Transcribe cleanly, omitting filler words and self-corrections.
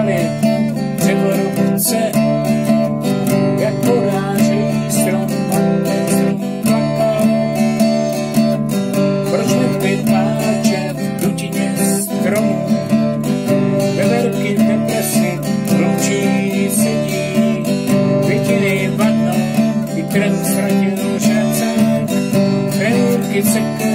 hlavě dřevo ruce, jak porážejí strom a ten strom klaká. Proč medvěd pláče v dutině stromu, veverky v depresi mlčí sedí, květiny vadnou, i trn ztratil šance, krajůrky seká.